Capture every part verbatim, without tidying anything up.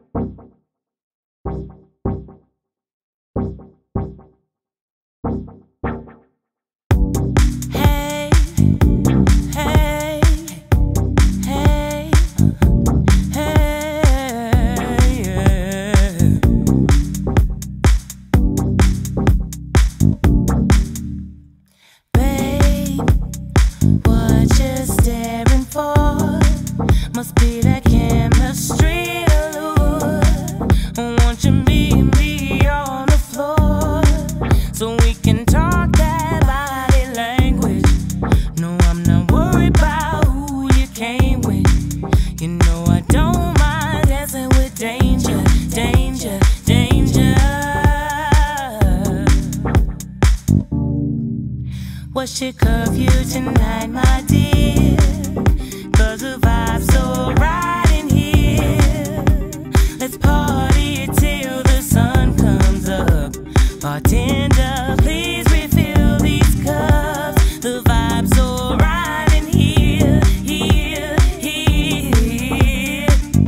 Must be that chemistry allure. Won't you meet me on the floor so we can talk that body language? No, I'm not worried about who you came with. You know I don't mind dancing with danger, danger, danger. What should curve you tonight, my dear? 'Cause the vibe's so right in here. Let's party till the sun comes up. Bartender, please refill these cups. The vibe's so right in here, here, here.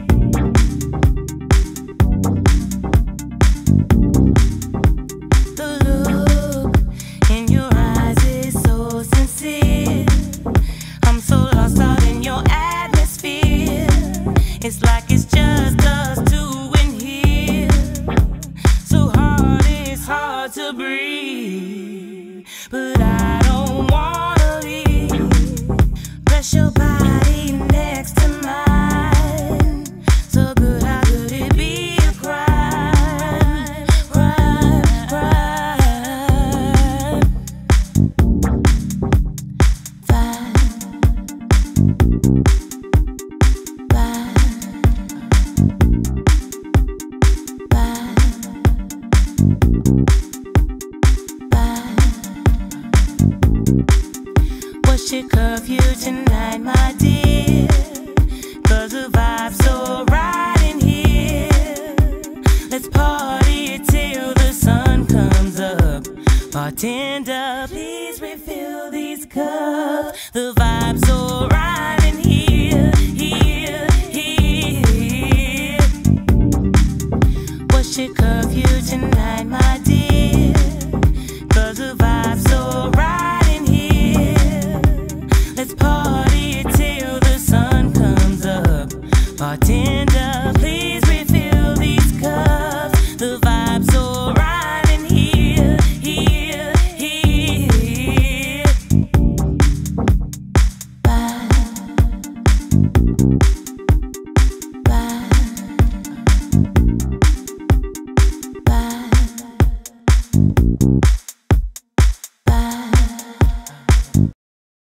The look in your eyes is so sincere. I'm so lost out in your atmosphere. It's like it's just us two in here. So hard, it's hard to breathe. But I don't wanna leave. Press your body next to mine. So good, how could it be a crime? Crime, crime. Fine. What should curve you tonight, my dear? 'Cause the vibe's so right in here. Let's party till the sun comes up. Bartender, please refill these cups. The vibe's so right in here, here, here. What should curve you tonight, my dear?